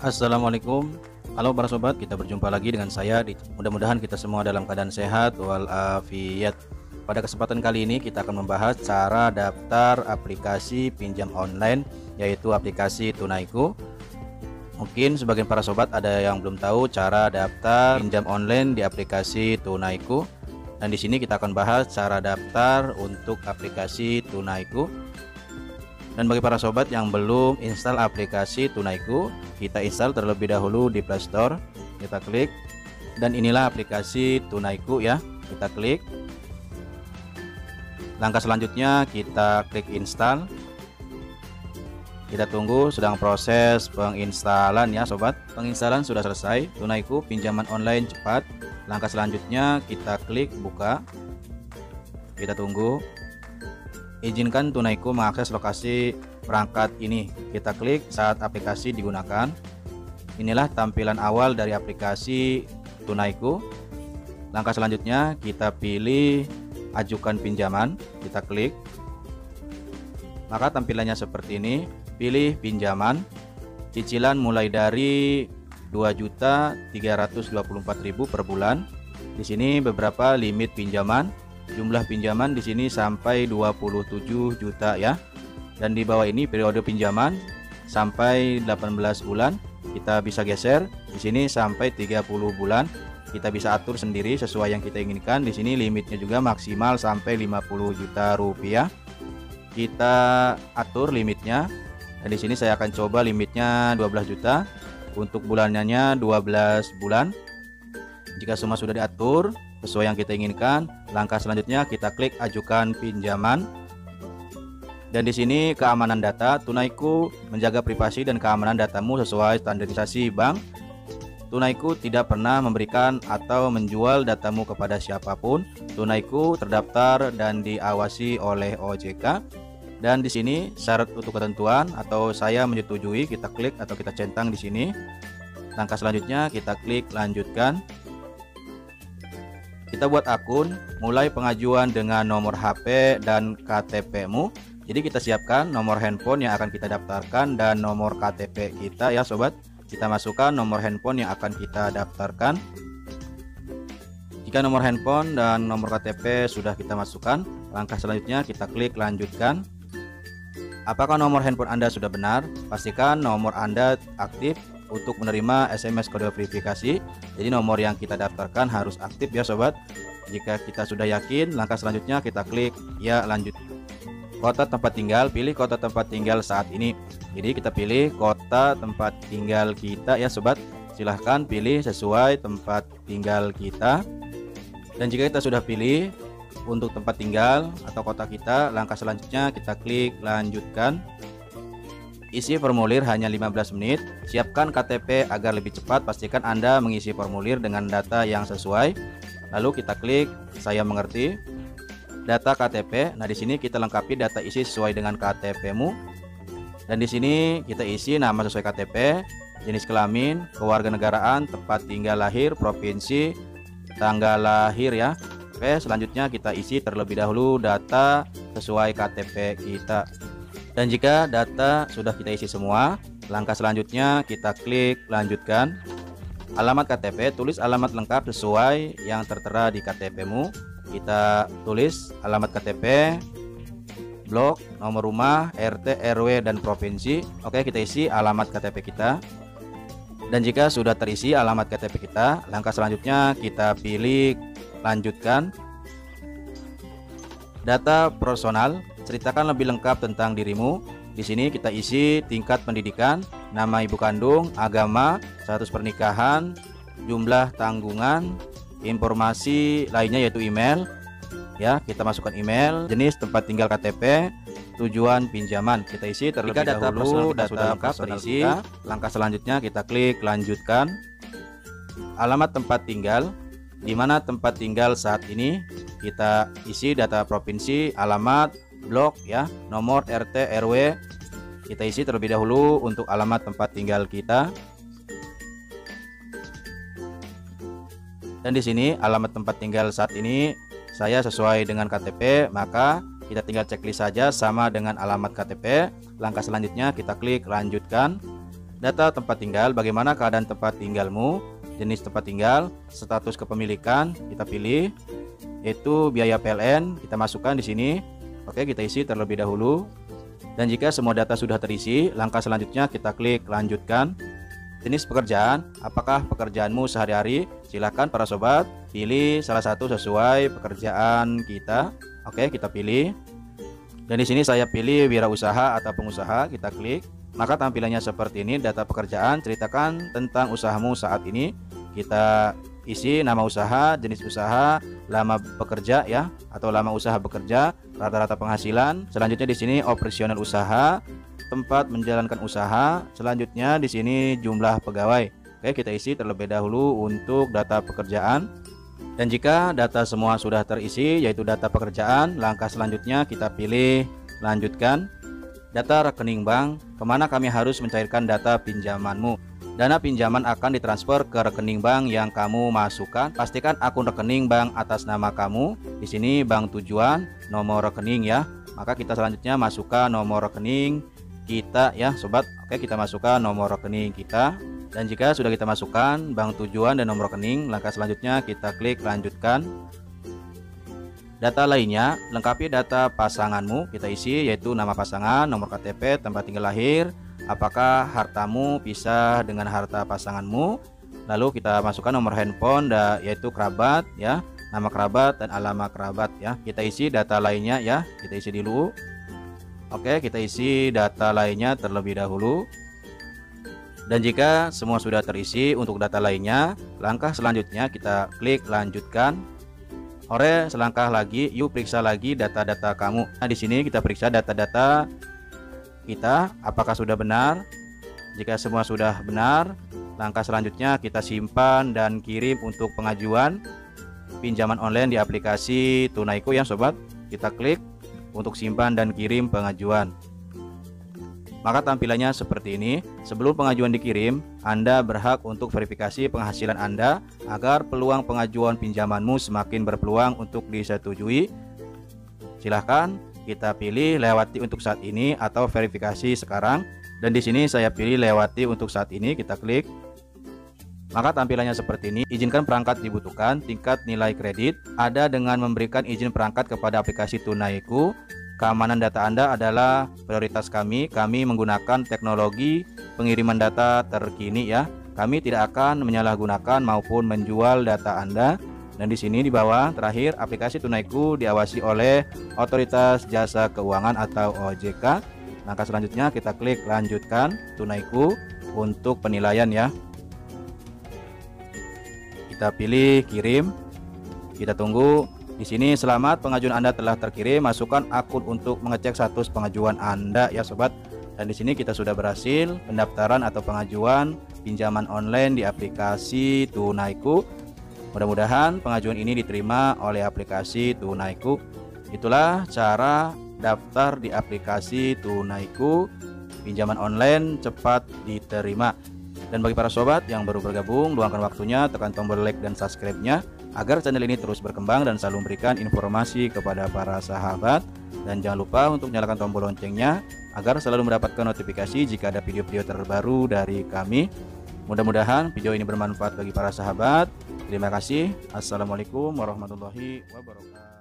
Assalamualaikum. Halo para sobat, kita berjumpa lagi dengan saya. Mudah-mudahan kita semua dalam keadaan sehat walafiat. Pada kesempatan kali ini kita akan membahas cara daftar aplikasi pinjam online, yaitu aplikasi Tunaiku. Mungkin sebagian para sobat ada yang belum tahu cara daftar pinjam online di aplikasi Tunaiku. Dan di sini kita akan bahas cara daftar untuk aplikasi Tunaiku. Dan bagi para sobat yang belum install aplikasi Tunaiku, kita install terlebih dahulu di Play Store. Kita klik, dan inilah aplikasi Tunaiku ya. Kita klik. Langkah selanjutnya kita klik install. Kita tunggu, sedang proses penginstalan ya sobat. Penginstalan sudah selesai. Tunaiku pinjaman online cepat. Langkah selanjutnya kita klik buka. Kita tunggu. Izinkan Tunaiku mengakses lokasi perangkat ini. Kita klik saat aplikasi digunakan. Inilah tampilan awal dari aplikasi Tunaiku. Langkah selanjutnya kita pilih ajukan pinjaman. Kita klik. Maka tampilannya seperti ini. Pilih pinjaman. Cicilan mulai dari 2.324.000 per bulan. Di sini beberapa limit pinjaman. Jumlah pinjaman di sini sampai 27 juta ya. Dan di bawah ini periode pinjaman sampai 18 bulan. Kita bisa geser di sini sampai 30 bulan. Kita bisa atur sendiri sesuai yang kita inginkan. Di sini limitnya juga maksimal sampai 50 juta rupiah. Kita atur limitnya. Dan di sini saya akan coba limitnya 12 juta. Untuk bulannya 12 bulan. Jika semua sudah diatur sesuai yang kita inginkan, langkah selanjutnya kita klik ajukan pinjaman. Dan di sini keamanan data. Tunaiku menjaga privasi dan keamanan datamu sesuai standarisasi bank. Tunaiku tidak pernah memberikan atau menjual datamu kepada siapapun. Tunaiku terdaftar dan diawasi oleh OJK. Dan di sini syarat untuk ketentuan atau saya menyetujui, kita klik atau kita centang di sini. Langkah selanjutnya kita klik lanjutkan. Kita buat akun, mulai pengajuan dengan nomor HP dan KTP-mu. Jadi kita siapkan nomor handphone yang akan kita daftarkan dan nomor KTP kita ya sobat. Kita masukkan nomor handphone yang akan kita daftarkan. Jika nomor handphone dan nomor KTP sudah kita masukkan, langkah selanjutnya kita klik lanjutkan. Apakah nomor handphone Anda sudah benar? Pastikan nomor Anda aktif untuk menerima SMS kode verifikasi. Jadi nomor yang kita daftarkan harus aktif ya sobat. Jika kita sudah yakin, langkah selanjutnya kita klik ya lanjut. Kota tempat tinggal, pilih kota tempat tinggal saat ini. Jadi kita pilih kota tempat tinggal kita ya sobat. Silahkan pilih sesuai tempat tinggal kita. Dan jika kita sudah pilih untuk tempat tinggal atau kota kita, langkah selanjutnya kita klik lanjutkan. Isi formulir hanya 15 menit. Siapkan KTP agar lebih cepat. Pastikan Anda mengisi formulir dengan data yang sesuai. Lalu kita klik saya mengerti. Data KTP. Nah, di sini kita lengkapi data isi sesuai dengan KTP-mu. Dan di sini kita isi nama sesuai KTP, jenis kelamin, kewarganegaraan, tempat tinggal lahir, provinsi, tanggal lahir ya. Oke, selanjutnya kita isi terlebih dahulu data sesuai KTP kita. Dan jika data sudah kita isi semua, langkah selanjutnya kita klik lanjutkan. Alamat KTP, tulis alamat lengkap sesuai yang tertera di KTP-mu. Kita tulis alamat KTP, blok, nomor rumah, RT, RW, dan provinsi. Oke, kita isi alamat KTP kita. Dan jika sudah terisi alamat KTP kita, langkah selanjutnya kita pilih lanjutkan. Data personal. Ceritakan lebih lengkap tentang dirimu. Di sini kita isi tingkat pendidikan, nama ibu kandung, agama, status pernikahan, jumlah tanggungan, informasi lainnya yaitu email. Ya, kita masukkan email, jenis tempat tinggal KTP, tujuan pinjaman. Kita isi terlebih dahulu data lengkap terisi. Langkah selanjutnya kita klik lanjutkan. Alamat tempat tinggal. Di mana tempat tinggal saat ini? Kita isi data provinsi, alamat, blok ya, nomor RT RW. Kita isi terlebih dahulu untuk alamat tempat tinggal kita. Dan di sini alamat tempat tinggal saat ini saya sesuai dengan KTP, maka kita tinggal checklist saja sama dengan alamat KTP. Langkah selanjutnya kita klik lanjutkan. Data tempat tinggal, bagaimana keadaan tempat tinggalmu, jenis tempat tinggal, status kepemilikan, kita pilih, yaitu biaya PLN, kita masukkan di sini. Oke, kita isi terlebih dahulu. Dan jika semua data sudah terisi, langkah selanjutnya kita klik lanjutkan. Jenis pekerjaan, apakah pekerjaanmu sehari-hari? Silakan para sobat, pilih salah satu sesuai pekerjaan kita. Oke, kita pilih. Dan di sini saya pilih wirausaha atau pengusaha, kita klik. Maka tampilannya seperti ini, data pekerjaan, ceritakan tentang usahamu saat ini. Kita isi nama usaha, jenis usaha, lama bekerja ya, atau lama usaha bekerja, rata-rata penghasilan. Selanjutnya di sini operasional usaha, tempat menjalankan usaha. Selanjutnya di sini jumlah pegawai. Oke, kita isi terlebih dahulu untuk data pekerjaan. Dan jika data semua sudah terisi, yaitu data pekerjaan, langkah selanjutnya kita pilih lanjutkan. Data rekening bank, kemana kami harus mencairkan data pinjamanmu. Dana pinjaman akan ditransfer ke rekening bank yang kamu masukkan. Pastikan akun rekening bank atas nama kamu. Di sini bank tujuan, nomor rekening ya. Maka kita selanjutnya masukkan nomor rekening kita ya sobat. Oke, kita masukkan nomor rekening kita. Dan jika sudah kita masukkan bank tujuan dan nomor rekening, langkah selanjutnya kita klik lanjutkan. Data lainnya, lengkapi data pasanganmu, kita isi yaitu nama pasangan, nomor KTP, tempat tinggal lahir, apakah hartamu pisah dengan harta pasanganmu. Lalu kita masukkan nomor handphone yaitu kerabat ya, nama kerabat dan alamat kerabat ya. Kita isi data lainnya ya, kita isi dulu. Oke, kita isi data lainnya terlebih dahulu. Dan jika semua sudah terisi untuk data lainnya, langkah selanjutnya kita klik lanjutkan. Selangkah lagi, yuk periksa lagi data-data kamu. Nah, di sini kita periksa data-data kita apakah sudah benar. Jika semua sudah benar, langkah selanjutnya kita simpan dan kirim untuk pengajuan pinjaman online di aplikasi Tunaiku ya sobat. Kita klik untuk simpan dan kirim pengajuan. Maka tampilannya seperti ini. Sebelum pengajuan dikirim, Anda berhak untuk verifikasi penghasilan Anda agar peluang pengajuan pinjamanmu semakin berpeluang untuk disetujui. Silahkan kita pilih lewati untuk saat ini atau verifikasi sekarang. Dan di sini saya pilih lewati untuk saat ini, kita klik. Maka tampilannya seperti ini. Izinkan perangkat dibutuhkan, tingkat nilai kredit ada dengan memberikan izin perangkat kepada aplikasi Tunaiku. Keamanan data Anda adalah prioritas kami. Kami menggunakan teknologi pengiriman data terkini ya. Kami tidak akan menyalahgunakan maupun menjual data Anda. Dan di sini di bawah terakhir, aplikasi Tunaiku diawasi oleh Otoritas Jasa Keuangan atau OJK. Langkah selanjutnya kita klik lanjutkan Tunaiku untuk penilaian ya. Kita pilih kirim. Kita tunggu. Di sini selamat pengajuan Anda telah terkirim. Masukkan akun untuk mengecek status pengajuan Anda ya sobat. Dan di sini kita sudah berhasil pendaftaran atau pengajuan pinjaman online di aplikasi Tunaiku. Mudah-mudahan pengajuan ini diterima oleh aplikasi Tunaiku. Itulah cara daftar di aplikasi Tunaiku. Pinjaman online cepat diterima. Dan bagi para sobat yang baru bergabung, luangkan waktunya, tekan tombol like dan subscribe-nya agar channel ini terus berkembang dan selalu memberikan informasi kepada para sahabat. Dan jangan lupa untuk nyalakan tombol loncengnya agar selalu mendapatkan notifikasi jika ada video-video terbaru dari kami. Mudah-mudahan video ini bermanfaat bagi para sahabat. Terima kasih. Assalamualaikum warahmatullahi wabarakatuh.